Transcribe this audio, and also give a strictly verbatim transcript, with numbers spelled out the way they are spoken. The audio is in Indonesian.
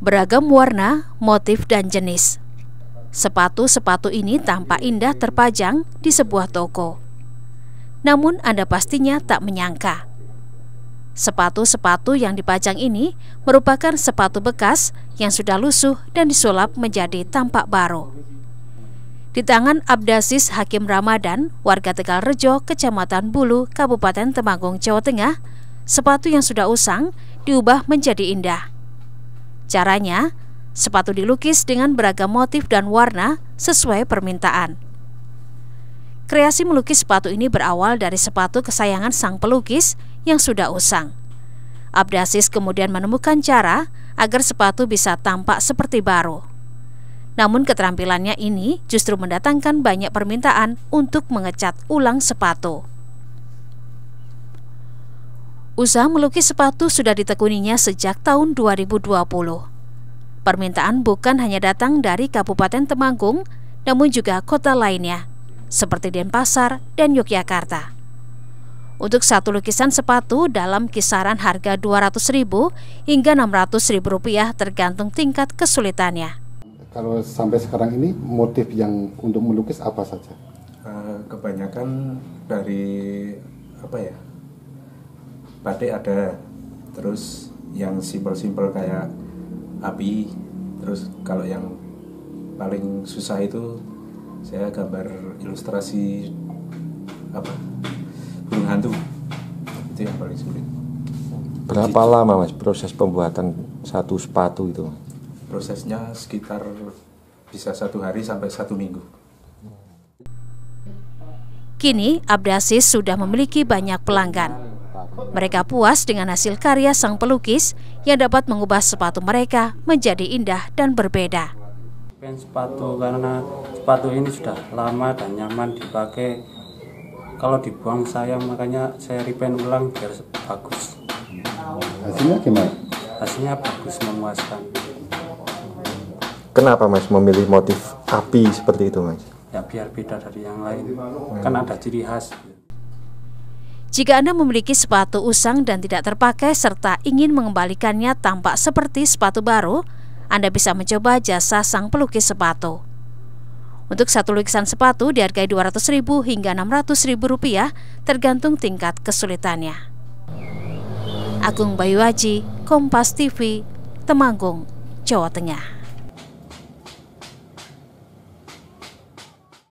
Beragam warna, motif, dan jenis. Sepatu-sepatu ini tampak indah terpajang di sebuah toko. Namun Anda pastinya tak menyangka, sepatu-sepatu yang dipajang ini merupakan sepatu bekas yang sudah lusuh dan disulap menjadi tampak baru. Di tangan Abdasis Hakim Ramadan, warga Tegalrejo, Kecamatan Bulu, Kabupaten Temanggung, Jawa Tengah, sepatu yang sudah usang diubah menjadi indah. Caranya, sepatu dilukis dengan beragam motif dan warna sesuai permintaan. Kreasi melukis sepatu ini berawal dari sepatu kesayangan sang pelukis yang sudah usang. Abdasis kemudian menemukan cara agar sepatu bisa tampak seperti baru. Namun keterampilannya ini justru mendatangkan banyak permintaan untuk mengecat ulang sepatu. Usaha melukis sepatu sudah ditekuninya sejak tahun dua ribu dua puluh. Permintaan bukan hanya datang dari Kabupaten Temanggung, namun juga kota lainnya, seperti Denpasar dan Yogyakarta. Untuk satu lukisan sepatu dalam kisaran harga dua ratus ribu hingga enam ratus ribu rupiah tergantung tingkat kesulitannya. Kalau sampai sekarang ini motif yang untuk melukis apa saja? Uh, kebanyakan dari apa ya? Batik ada, terus yang simpel-simpel kayak api, terus kalau yang paling susah itu saya gambar ilustrasi apa burung hantu, itu yang paling sulit. Berapa Jadi, lama mas proses pembuatan satu sepatu itu? Prosesnya sekitar bisa satu hari sampai satu minggu. Kini Abdasis sudah memiliki banyak pelanggan. Mereka puas dengan hasil karya sang pelukis yang dapat mengubah sepatu mereka menjadi indah dan berbeda. Pen sepatu karena sepatu ini sudah lama dan nyaman dipakai. Kalau dibuang sayang, makanya saya repaint ulang biar bagus. Hasilnya gimana? Hasilnya bagus, memuaskan. Kenapa mas memilih motif api seperti itu mas? Ya biar beda dari yang lain, kan ada ciri khas. Jika Anda memiliki sepatu usang dan tidak terpakai serta ingin mengembalikannya tampak seperti sepatu baru, Anda bisa mencoba jasa sang pelukis sepatu. Untuk satu lukisan sepatu dihargai dua ratus ribu hingga enam ratus ribu rupiah tergantung tingkat kesulitannya. Agung Bayuaji, Kompas T V, Temanggung, Jawa Tengah.